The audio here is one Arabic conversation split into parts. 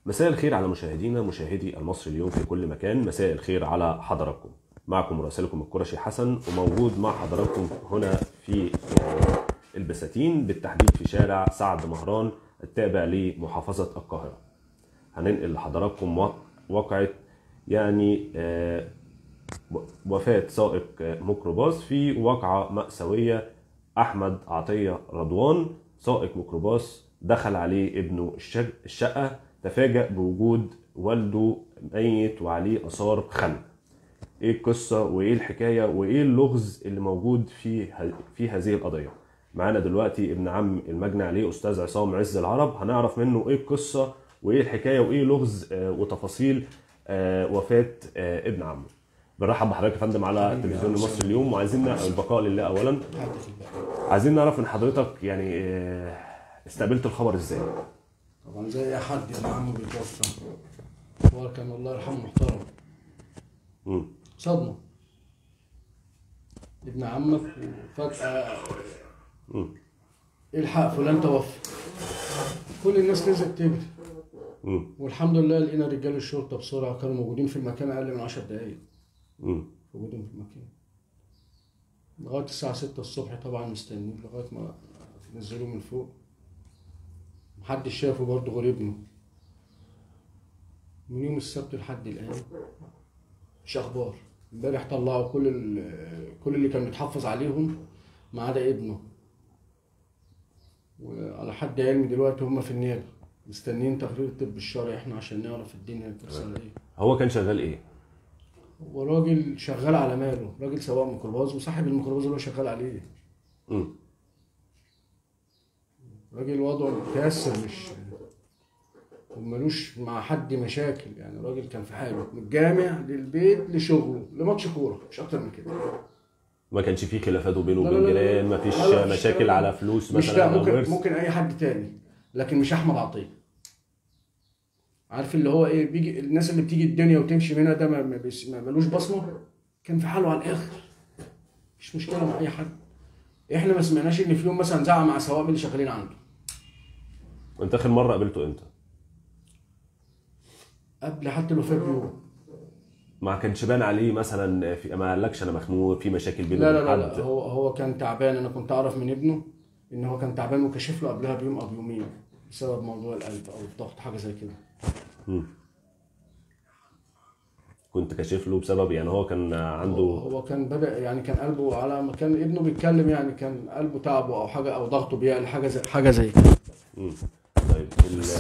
مساء الخير على مشاهدينا مشاهدي المصري اليوم في كل مكان. مساء الخير على حضراتكم. معكم مراسلكم القرشي حسن، وموجود مع حضراتكم هنا في البساتين، بالتحديد في شارع سعد مهران التابع لمحافظة القاهرة. هننقل لحضراتكم واقعة وفاة سائق ميكروباص في واقعة مأساوية. أحمد عطية رضوان سائق ميكروباص دخل عليه ابنه الشقة، تفاجأ بوجود والده ميت وعليه آثار خنق. ايه القصة وايه الحكاية وايه اللغز اللي موجود في هذه القضية؟ معانا دلوقتي ابن عم المجني عليه أستاذ عصام عز العرب، هنعرف منه ايه القصة وايه الحكاية وايه لغز وتفاصيل وفاة ابن عمه. بنرحب بحضرتك يا فندم على تلفزيون مصر اليوم، وعايزين البقاء لله اولا. عايزين نعرف من حضرتك استقبلت الخبر ازاي؟ طبعا زي اي حد ابن عمه بيتوفى، هو كان الله يرحمه محترم. صدمه ابن عمك وفجأة الحق فلان توفى، كل الناس نزلت تجري. والحمد لله لقينا رجال الشرطه بسرعه، كانوا موجودين في المكان اقل من 10 دقايق. موجودين في المكان لغايه الساعه 6 الصبح، طبعا مستنيين لغايه ما نزلوه من فوق. محدش شافه برضه غير ابنه. من يوم السبت لحد الان مش اخبار. امبارح طلعوا كل اللي كان متحفظ عليهم ما عدا ابنه، وعلى حد علمي دلوقتي هم في النيابه مستنيين تقرير الطب الشرعي احنا عشان نعرف الدنيا بتحصل ايه. هو كان شغال ايه؟ هو راجل شغال على ماله، راجل سواق ميكروباص وصاحب الميكروباص اللي هو شغال عليه. راجل وضعه متيسر، مش ومالوش مع حد مشاكل، يعني راجل كان في حاله من الجامع للبيت لشغله لماتش كوره، مش اكتر من كده. ما كانش فيه خلافات بينه وبين جيران؟ ما فيش مشاكل على فلوس مش مثلا؟ لا، ممكن اي حد تاني، لكن مش احمد عطيه. عارف اللي هو ايه، بيجي الناس اللي بتيجي الدنيا وتمشي منها، ده ملوش بصمه، كان في حاله على الاخر، مش مشكله مع اي حد. احنا ما سمعناش ان في يوم مثلا زعق مع سواق من اللي شغالين عنده. وانت اخر مره قابلته امتى؟ قبل حتى الوفاه بيوم. ما كانش بان عليه مثلا ما قالكش انا مخنوق في مشاكل بينه لا وبين لا لا حد؟ لا، هو كان تعبان. انا كنت اعرف من ابنه ان هو كان تعبان، وكشف له قبلها بيوم او بيومين بسبب موضوع القلب او الضغط، حاجه زي كده. كنت كاشف له بسبب هو كان عنده هو كان بدأ كان قلبه على ما كان ابنه بيتكلم، كان قلبه تعبه او حاجه، او ضغطه بيعلى، حاجه زي كده. طيب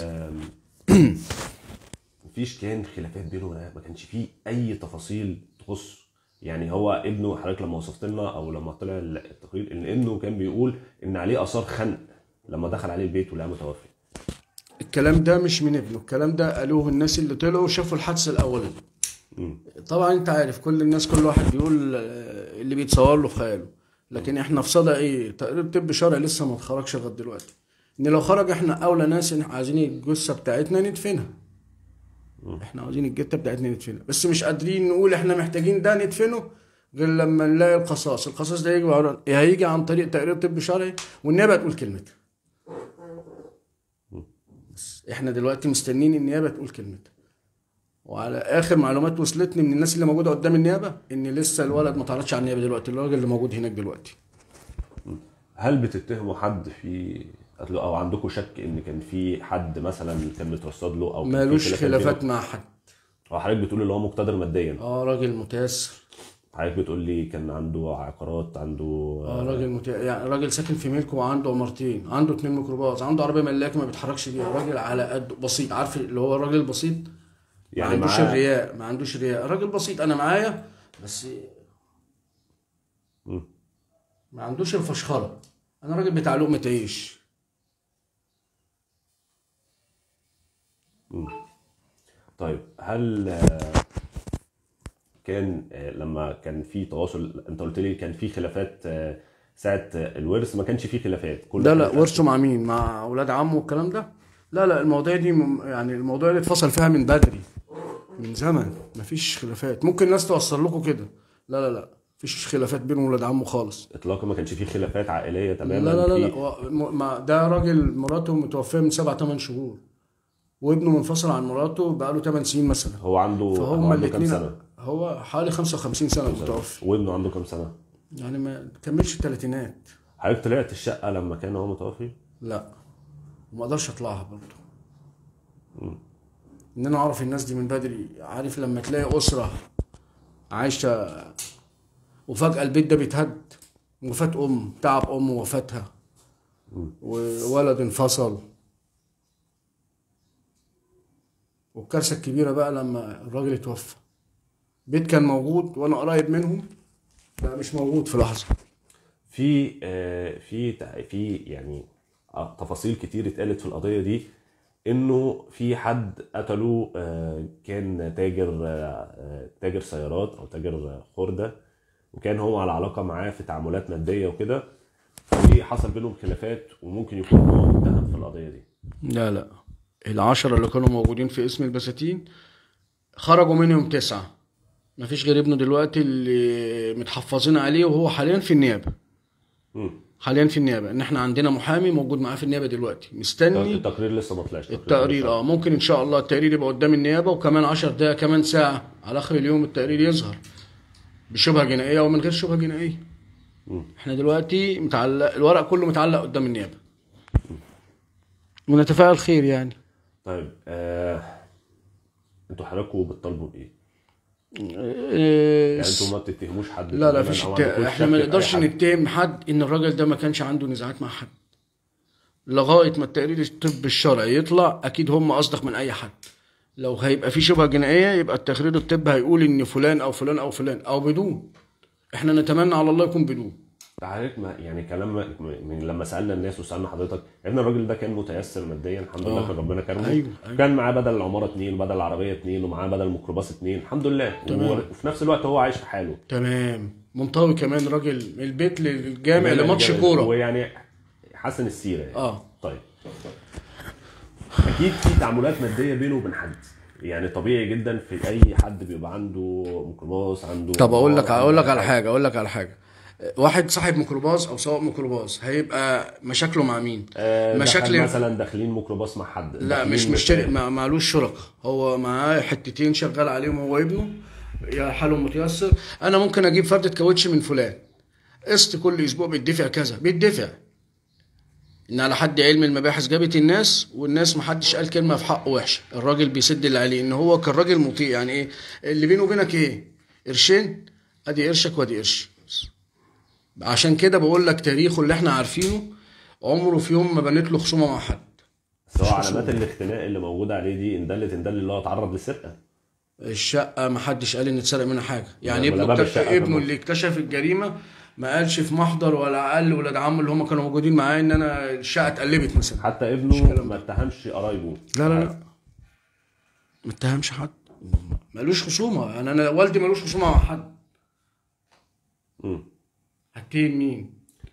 مفيش كان خلافات بينه؟ ما كانش فيه اي تفاصيل تخص هو ابنه؟ حضرتك لما وصفت لنا او لما طلع التقرير ان ابنه كان بيقول ان عليه اثار خنق لما دخل عليه البيت ولقاه متوفي. الكلام ده مش من ابنه، الكلام ده قالوه الناس اللي طلعوا شافوا الحادثه الاولانيه. طبعا انت عارف كل الناس، كل واحد بيقول اللي بيتصور له في خياله، لكن احنا في صدى ايه، تقرير طب شرعي لسه ما اتخرجش لغايه دلوقتي. ان لو خرج احنا اولى ناس عايزين الجثه بتاعتنا ندفنها. احنا عاوزين الجثه بتاعتنا ندفنها، بس مش قادرين نقول احنا محتاجين ده ندفنه غير لما نلاقي القصاص ده هيجي عن طريق تقرير طب شرعي، والنيابه تقول كلمتها. بس احنا دلوقتي مستنيين النيابه تقول كلمتها. وعلى اخر معلومات وصلتني من الناس اللي موجوده قدام النيابه ان لسه الولد ما تعرضش على النيابه دلوقتي، الراجل اللي موجود هناك دلوقتي. هل بتتهموا حد في او عندكم شك ان كان في حد مثلا كان مترصد له او مالوش خلافات مع حد؟ حضرتك بتقول اللي هو مقتدر ماديا. راجل متيسر. حضرتك بتقول لي كان عنده عقارات، عنده راجل راجل ساكن في ملكه وعنده عمارتين، عنده 2 ميكروباص، عنده عربيه ملاكه ما بيتحركش بيها، راجل على قد بسيط. عارف اللي هو الراجل البسيط، ما عندوش الرياء، ما عندوش رياء، راجل بسيط. انا معايا بس ما عندوش الفشخره. انا راجل بتاع لقمه عيش. طيب هل كان لما كان في تواصل، انت قلت لي كان في خلافات ساعه الورث؟ ما كانش في خلافات؟ لا ورثه مع مين؟ مع اولاد عمه والكلام ده؟ لا المواضيع دي الموضوع اللي اتفصل فيها من بدري، من زمن. مفيش خلافات. ممكن الناس توصل لكم كده. لا مفيش خلافات بين ولاد عمه خالص اطلاقا. ما كانش فيه خلافات عائليه تماما؟ لا ده راجل مراته متوفيه من 7-8 شهور. وابنه منفصل عن مراته بقاله 8 سنين مثلا. هو عنده فهم كام الاثنين، سنه؟ هو حوالي 55 سنه متوفي، وابنه عنده كام سنه؟ يعني ما كملش الثلاثينات. حضرتك طلعت الشقه لما كان هو متوفي؟ لا، وما اقدرش اطلعها برضه، ان انا اعرف الناس دي من بدري. عارف لما تلاقي اسره عايشه وفجاه البيت ده بيتهد، وفاة تعب ووفاتها، وولد انفصل. والكارثه الكبيره بقى لما الراجل اتوفى، بيت كان موجود وانا قريب منهم بقى مش موجود في لحظه. في يعني تفاصيل كتير اتقالت في القضيه دي، انه في حد قتله، كان تاجر سيارات او تاجر خردة، وكان هو على علاقه معاه في تعاملات ماديه وكده، وحصل بينهم خلافات، وممكن يكون هو متهم في القضيه دي. لا، ال10 اللي كانوا موجودين في اسم البساتين خرجوا منهم 9، مفيش غير ابنه دلوقتي اللي متحفظين عليه، وهو حاليا في النيابه. حاليا في النيابه، ان احنا عندنا محامي موجود معاه في النيابه دلوقتي مستني. التقرير لسه ما طلعش؟ التقرير ممكن ان شاء الله التقرير يبقى قدام النيابه، وكمان 10 دقايق، كمان ساعه على اخر اليوم التقرير يظهر بشبهه جنائيه ومن غير شبهه جنائيه. احنا دلوقتي متعلق، الورق كله متعلق قدام النيابه، ونتفائل خير يعني. طيب انتوا حضراتكم بتطالبوا بايه؟ يعني انتوا ما بتتهموش حد؟ لا فيش احنا ما نقدرش نتهم حد ان الراجل ده ما كانش عنده نزاعات مع حد لغايه ما التقرير الطب الشرعي يطلع. اكيد هم اصدق من اي حد. لو هيبقى في شبهه جنائيه يبقى التقرير الطب هيقول ان فلان او فلان او فلان، او بدون. احنا نتمنى على الله يكون بدون. حضرتك يعني كلام من لما سالنا الناس وسالنا حضرتك، ان الراجل ده كان متيسر ماديا الحمد لله، كان ربنا كرمه. أيوة. كان معاه بدل العماره 2 وبدل العربيه 2 ومعاه بدل ميكروباص 2 الحمد لله. وفي نفس الوقت هو عايش في حاله تمام، منطوي كمان، راجل من البيت للجامع لماتش كوره، ويعني حسن السيره يعني. طيب اكيد في تعاملات ماديه بينه وبين حد، يعني طبيعي جدا في اي حد بيبقى عنده ميكروباص، عنده. طب اقول لك على حاجه. واحد صاحب ميكروباص او سواق ميكروباص هيبقى مشاكله مع مين؟ مشاكل مثلا داخلين ميكروباص مع حد؟ لا مش مشترك، معلوش شركه، هو معاه حتتين شغال عليهم هو ابنه، يا حاله متيسر. انا ممكن اجيب فردة كاوتش من فلان، قسط كل اسبوع بيدفع كذا، بيدفع. ان على حد علم المباحث جابت الناس، والناس محدش قال كلمه في حقه وحشه. الراجل بيسد اللي عليه، ان هو كان راجل مطيع. يعني ايه اللي بينه وبينك؟ ايه؟ قرشين، ادي قرشك وادي قرش. عشان كده بقول لك تاريخه اللي احنا عارفينه عمره في يوم ما بنت له خصومه مع حد. سواء علامات الاختناق اللي موجوده عليه دي ان دلت اللي هو اتعرض للسرقه. الشقه ما حدش قال ان اتسرق منها حاجه، يعني ابنه اللي اكتشف الجريمه ما قالش في محضر ولا قال ولاد عمه اللي هم كانوا موجودين معاه ان انا الشقه اتقلبت مثلا. حتى ابنه ما اتهمش قرايبه؟ لا ما اتهمش حد، مالوش خصومه. انا والدي مالوش خصومه مع حد. هتهم مين؟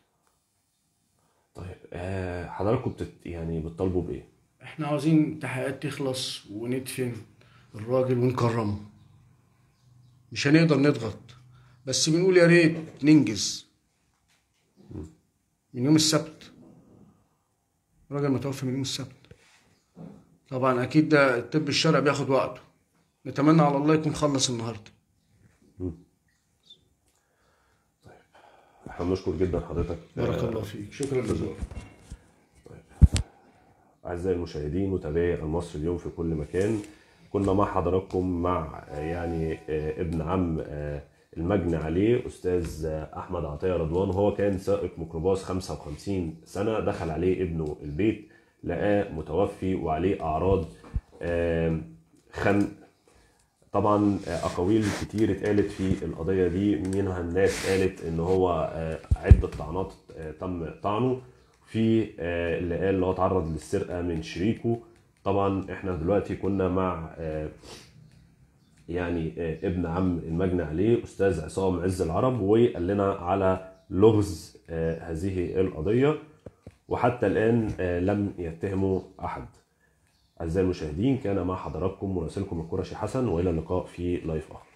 طيب حضراتكم يعني بتطالبوا بايه؟ احنا عاوزين التحقيقات تخلص وندفن الراجل ونكرمه. مش هنقدر نضغط، بس بنقول يا ريت ننجز. من يوم السبت الراجل متوفي، من يوم السبت. طبعا اكيد ده الطب الشرعي بياخد وقته، نتمنى على الله يكون خلص النهارده. طيب احنا بنشكر جدا حضرتك. بارك الله فيك، شكرا لذوقك. طيب اعزائي المشاهدين متابعي المصري اليوم في كل مكان، كنا مع حضراتكم مع يعني ابن عم المجني عليه استاذ احمد عطيه رضوان. هو كان سائق ميكروباص 55 سنه، دخل عليه ابنه البيت لقاه متوفي وعليه اعراض خنق. طبعا اقاويل كتير اتقالت في القضيه دي، منها الناس قالت ان هو عده طعنات تم طعنه، في اللي قال اللي هو اتعرض للسرقه من شريكه. طبعا احنا دلوقتي كنا مع يعني ابن عم المجني عليه استاذ عصام عز العرب، وقال لنا على لغز هذه القضيه، وحتى الان لم يتهموا احد. اعزائي المشاهدين كان مع حضراتكم مراسلكم القرشي حسن، والى اللقاء في لايف اخر.